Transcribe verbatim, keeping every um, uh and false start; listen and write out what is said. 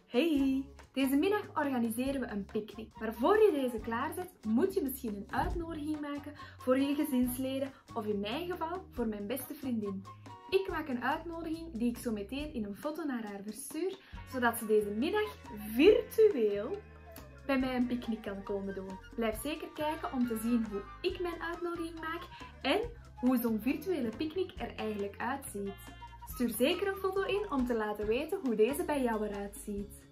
Hey! Deze middag organiseren we een picknick. Maar voor je deze klaarzet, moet je misschien een uitnodiging maken voor je gezinsleden of in mijn geval voor mijn beste vriendin. Ik maak een uitnodiging die ik zo meteen in een foto naar haar verstuur, zodat ze deze middag virtueel bij mij een picknick kan komen doen. Blijf zeker kijken om te zien hoe ik mijn uitnodiging maak en hoe zo'n virtuele picknick er eigenlijk uitziet. Stuur zeker een foto in om te laten weten hoe deze bij jou eruit ziet.